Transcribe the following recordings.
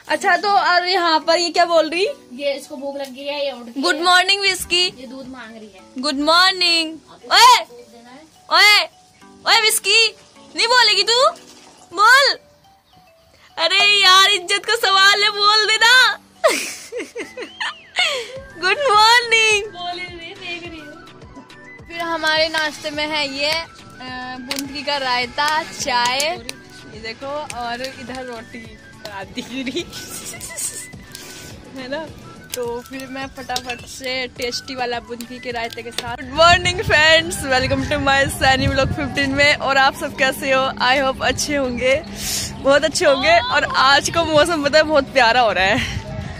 अच्छा तो और यहाँ पर ये क्या बोल रही? ये इसको भूख लग गई है, ये उठ गई। Good morning Whisky. ये दूध मांग रही है। Good morning. ओए ओए ओए विस्की, नहीं बोलेगी तू? बोल। अरे यार इज्जत का सवाल है, बोल देना। Good morning. बोल रही, देख रही हूँ। फिर हमारे नाश्ते में है ये बूंदी का रायता, चाय, ये देखो, और इधर रोटी दिख है ना। तो फिर मैं फटाफट से टेस्टी वाला बूंदी के रायते के साथ। Good morning friends, welcome to my Saini vlog 15 में। और आप सब कैसे हो? आई होप अच्छे होंगे, बहुत अच्छे होंगे। और आज का मौसम पता है बहुत प्यारा हो रहा है।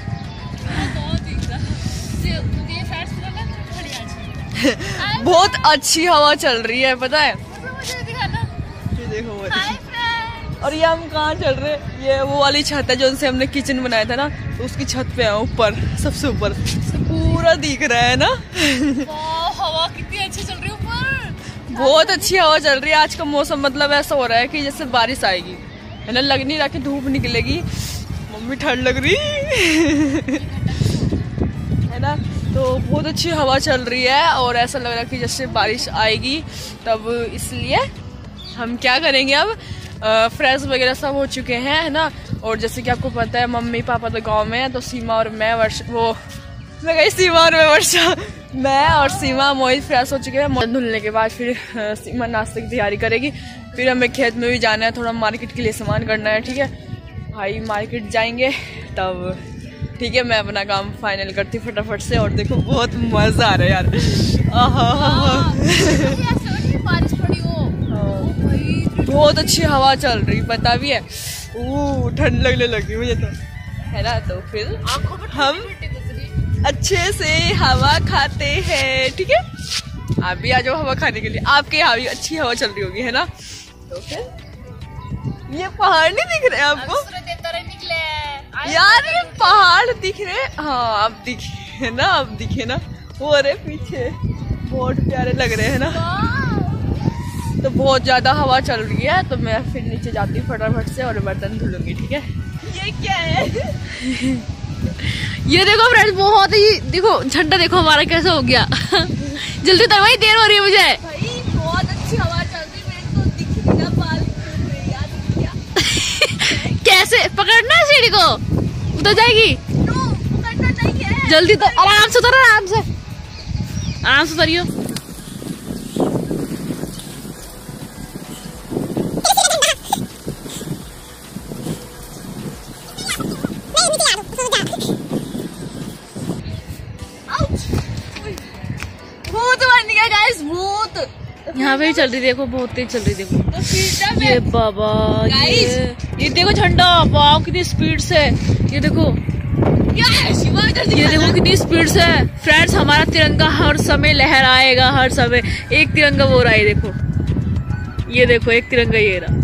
बहुत अच्छी हवा चल रही है पता है। ये देखो और ये हम कहाँ चल रहे हैं? ये वो वाली छत है जो उनसे हमने किचन बनाया था ना, तो उसकी छत पे है ऊपर, सबसे ऊपर पूरा दिख रहा है ना। हवा कितनी अच्छी चल रही है ऊपर, बहुत अच्छी हवा चल रही है। आज का मौसम मतलब ऐसा हो रहा है कि जैसे बारिश आएगी, है ना। लग नहीं रहा कि धूप निकलेगी, मम्मी ठंड लग रही है ना। तो बहुत अच्छी हवा चल रही है और ऐसा लग रहा है कि जैसे बारिश आएगी। तब इसलिए हम क्या करेंगे, अब फ्रेश वगैरह सब हो चुके हैं, है ना। और जैसे कि आपको पता है मम्मी पापा तो गांव में है, तो सीमा और मैं मैं और सीमा मोहित फ्रेश हो चुके हैं। धुलने के बाद फिर सीमा नाश्ते की तैयारी करेगी। फिर हमें खेत में भी जाना है, थोड़ा मार्केट के लिए सामान करना है, ठीक है भाई। मार्केट जाएंगे तब ठीक है, मैं अपना काम फाइनल करती फटाफट से। और देखो बहुत मजा आ रहा है यार। बारिश पड़ी हो, बहुत अच्छी हवा चल रही, पता भी है। ठंड लगने लगी मुझे तो, है ना। तो फिर हम अच्छे से हवा खाते हैं, ठीक है। आप भी आ जाओ हवा खाने के लिए, आपके यहाँ भी अच्छी हवा चल रही होगी, है ना। तो फिर ये पहाड़ नहीं दिख रहे आपको यार? ये पहाड़ दिख रहे, हाँ अब दिखे ना, अब दिखे ना वो। अरे पीछे बहुत प्यारे लग रहे हैं ना। तो बहुत ज्यादा हवा चल रही है, तो मैं फिर नीचे जाती हूँ फटाफट से और बर्तन धुलूंगी, ठीक है। ये क्या है? ये देखो फ्रेंड्स, बहुत ही देखो झंडा देखो हमारा कैसा हो गया। जल्दी तो भाई, देर हो रही है मुझे। भाई बहुत अच्छी हवा चल रही है, मेरे तो दिख नहीं रहा, बाल कैसे पकड़ना है सीढ़ी को, उतर जाएगी। पकड़ना नहीं है, जल्दी तो, आराम से उतरो, आराम से उतरियो। भूत बन गया गाइस, भूत यहाँ पे ही चल रही, देखो बहुत तेज चल रही, देखो। ये बाबा, ये देखो झंडा, वाह कितनी स्पीड से, ये देखो, ये देखो कितनी स्पीड से। फ्रेंड्स हमारा तिरंगा हर समय लहराएगा, हर समय। एक तिरंगा वो रहा है, देखो, ये देखो एक तिरंगा ये रहा।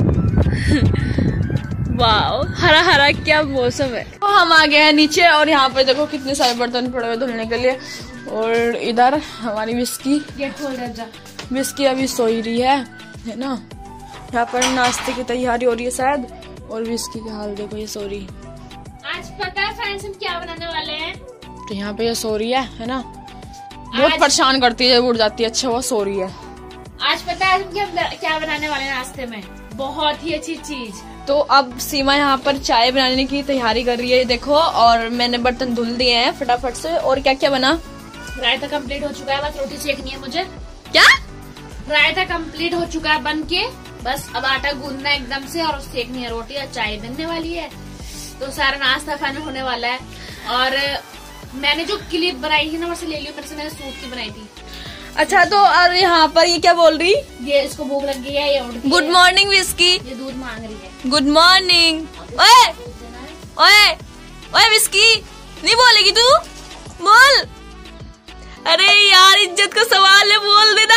वाह, हरा हरा क्या मौसम है। तो हम आ गए हैं नीचे और यहाँ पे देखो कितने सारे बर्तन पड़े हुए धुलने के लिए। और इधर हमारी विस्की अभी सोई रही है ना। यहाँ पर नाश्ते की तैयारी हो रही है शायद, और विस्की का हाल देखो, ये सो रही। आज पता है फ्रेंड्स हम क्या बनाने वाले हैं? तो यहाँ पे ये सो रही है ना। बहुत परेशान करती है, उठ जाती है। अच्छा वो सो रही है। आज पता है हम क्या बनाने वाले हैं नाश्ते में? बहुत ही अच्छी चीज। तो अब सीमा यहाँ पर चाय बनाने की तैयारी कर रही है, देखो। और मैंने बर्तन धुल दिए हैं फटाफट से। और क्या क्या बना? रायता कंप्लीट हो चुका है, बस रोटी सेकनी है मुझे। क्या? रायता कंप्लीट हो चुका है बन के, बस अब आटा गूंदना है एकदम से और सेकनी है रोटी, और चाय बनने वाली है। तो सारा नाश्ता फाइनल होने वाला है। और मैंने जो क्लिप बनाई थी ना, वैसे ले लियो, मेरे से मैंने सूट की बनाई थी। अच्छा तो और यहाँ पर ये क्या बोल रही? ये इसको भूख लग गई है, ये उठ गई। Good morning Whisky. ये दूध मांग रही है। Good morning. ओए ओए ओए विस्की, नहीं बोलेगी तू? बोल। अरे यार इज्जत का सवाल है, बोल देना।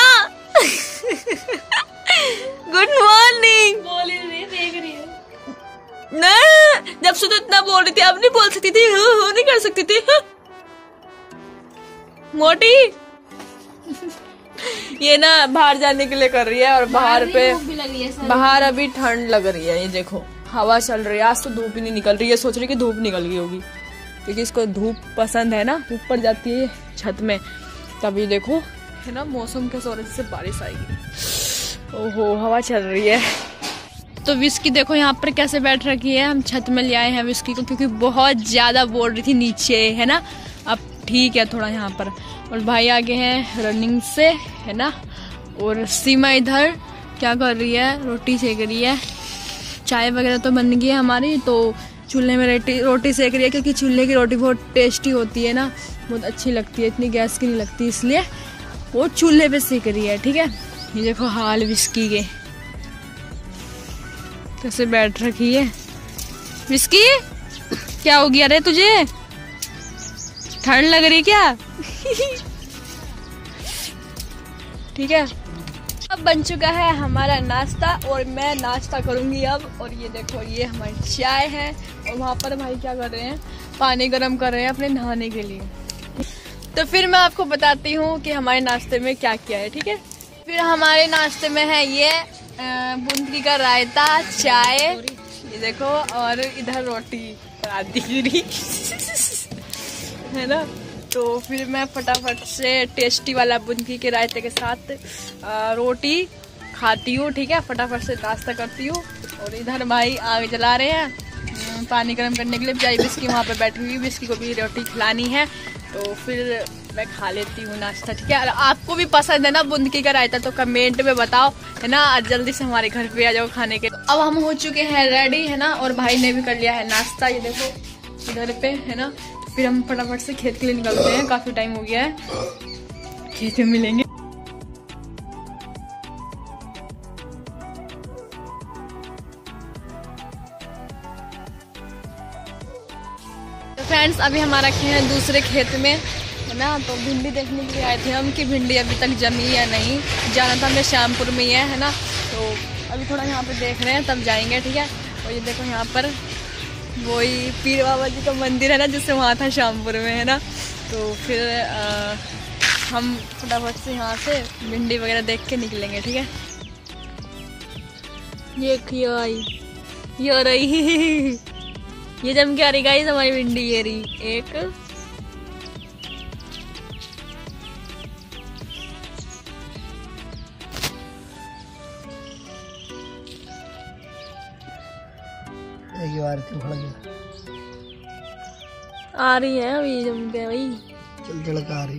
Good morning. बोल रही है, देख रही है ना। जब से तो इतना बोल रही थी, अब नहीं बोल सकती थी, नहीं कर सकती थी मोटी। ये ना बाहर जाने के लिए कर रही है, और बाहर पे बाहर अभी ठंड लग रही है, ये देखो हवा चल रही है। आज तो धूप ही नहीं निकल रही है, सोच रही कि धूप निकल गई होगी क्योंकि इसको धूप पसंद है ना। ऊपर जाती है छत में, तभी देखो है ना मौसम के वजह से बारिश आएगी। ओहो हवा चल रही है। तो विस्की देखो यहाँ पर कैसे बैठ रखी है। हम छत में ले आए हैं विस्की को क्योंकि बहुत ज़्यादा बोल रही थी नीचे, है ना। अब ठीक है थोड़ा यहाँ पर। और भाई आगे हैं रनिंग से, है ना। और सीमा इधर क्या कर रही है, रोटी सेक रही है। चाय वगैरह तो बन गई है हमारी, तो चूल्हे में रोटी सेक रही है क्योंकि चूल्हे की रोटी बहुत टेस्टी होती है ना, बहुत अच्छी लगती है, इतनी गैस की नहीं लगती, इसलिए वो चूल्हे पे सेक रही है। ठीक है, ये देखो हाल विस्की के कैसे बैठ रखी है। विस्की क्या हो गया रे तुझे, ठंड लग रही क्या? ठीक है, अब बन चुका है हमारा नाश्ता और मैं नाश्ता करूंगी अब। और ये देखो ये हमारी चाय है और वहाँ पर भाई क्या कर रहे हैं, पानी गर्म कर रहे हैं अपने नहाने के लिए। तो फिर मैं आपको बताती हूँ कि हमारे नाश्ते में क्या क्या है। ठीक है, फिर हमारे नाश्ते में है ये बूंदी का रायता, चाय, ये देखो, और इधर रोटी आदि है ना। तो फिर मैं फटाफट से टेस्टी वाला बूंदी के रायते के साथ रोटी खाती हूँ। ठीक है, फटाफट से नाश्ता करती हूँ। और इधर भाई आग जला रहे हैं पानी गर्म करने के लिए। बेचारी बिस्की वहाँ पे बैठी हुई, बिस्की को भी रोटी खिलानी है, तो फिर मैं खा लेती हूँ नाश्ता। ठीक है, आपको भी पसंद है ना बूंदी का रायता तो कमेंट में बताओ, है ना। जल्दी से हमारे घर पे आ जाओ खाने के। अब हम हो चुके हैं रेडी, है ना। और भाई ने भी कर लिया है नाश्ता, ये देखो इधर पे, है ना। फिर हम फटाफट से खेत के लिए निकलते हैं, काफी टाइम हो गया है, खेत में मिलेंगे। तो फ्रेंड्स अभी हमारा खेत है दूसरे खेत में, है ना। तो भिंडी देखने के लिए आए थे हम कि भिंडी अभी तक जमी या नहीं। जाना था हमें श्यामपुर में ही है ना। तो अभी थोड़ा यहाँ पे देख रहे हैं, तब जाएंगे। ठीक है, और ये देखो यहाँ पर वही पीर बाबा जी का मंदिर है ना, जिससे वहाँ था श्यामपुर में, है ना। तो फिर हम फटाफट से यहाँ से भिंडी वगैरह देख के निकलेंगे। ठीक है, ये रही ये जम के आ रही गाइस हमारी भिंडी, ये रही एक। आ रही है अभी जम के भाई, चल आ रही।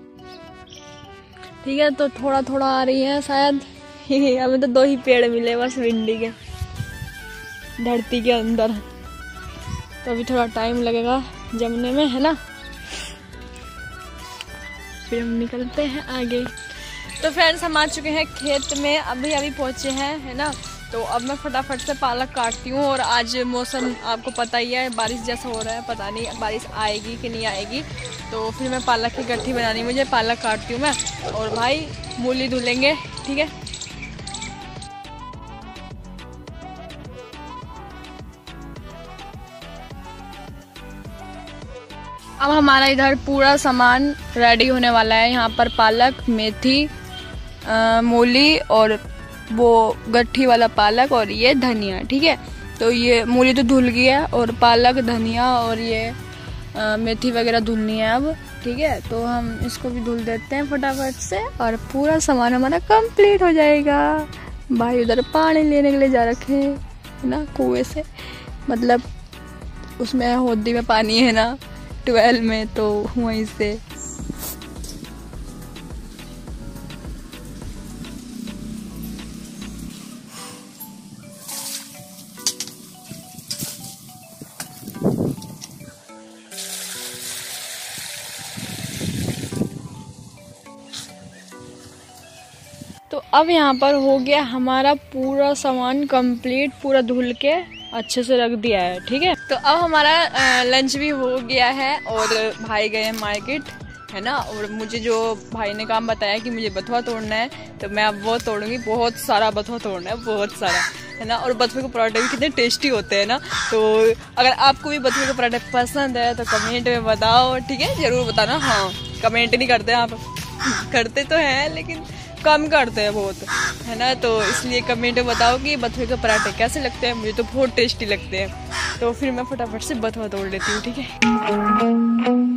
ठीक है, तो थोड़ा थोड़ा आ रही है शायद। हमें तो 2 ही पेड़ मिले बस भिंडी के धरती के अंदर, तो अभी थोड़ा टाइम लगेगा जमने में, है ना। फिर हम निकलते हैं आगे। तो फ्रेंड्स हम आ चुके हैं खेत में, अभी पहुंचे हैं, है ना। तो अब मैं फटाफट से पालक काटती हूँ। और आज मौसम आपको पता ही है, बारिश जैसा हो रहा है, पता नहीं बारिश आएगी कि नहीं आएगी। तो फिर मैं पालक की गट्ठी बनानी, मुझे पालक काटती हूँ मैं। और भाई मूली धुलेंगे। ठीक है, अब हमारा इधर पूरा सामान रेडी होने वाला है। यहाँ पर पालक, मेथी, मूली और वो गट्ठी वाला पालक और ये धनिया। ठीक है, तो ये मूली तो धुल गई है और पालक, धनिया और ये मेथी वगैरह धुलनी है अब। ठीक है, तो हम इसको भी धुल देते हैं फटाफट से और पूरा सामान हमारा कंप्लीट हो जाएगा। भाई उधर पानी लेने के लिए जा रखे हैं, है ना, कुएं से, मतलब उसमें होदी में पानी है ना, 12 में, तो वहीं से। तो अब यहाँ पर हो गया हमारा पूरा सामान कंप्लीट, पूरा धुल के अच्छे से रख दिया है। ठीक है, तो अब हमारा लंच भी हो गया है और भाई गए हैं मार्केट, है ना। और मुझे जो भाई ने काम बताया कि मुझे बथुआ तोड़ना है, तो मैं अब वो तोड़ूंगी। बहुत सारा बथुआ तोड़ना है, बहुत सारा, है ना। और बथुए के पराठे भी कितने टेस्टी होते हैं ना। तो अगर आपको भी बथुए के पराठे पसंद है तो कमेंट में बताओ। ठीक है, जरूर बताना। हाँ, कमेंट नहीं करते आप, करते तो हैं लेकिन कम करते हैं बहुत, है ना। तो इसलिए कमेंट में बताओ कि बथुए के पराठे कैसे लगते हैं। मुझे तो बहुत टेस्टी लगते हैं। तो फिर मैं फटाफट से बथुआ तोड़ लेती हूँ, ठीक है।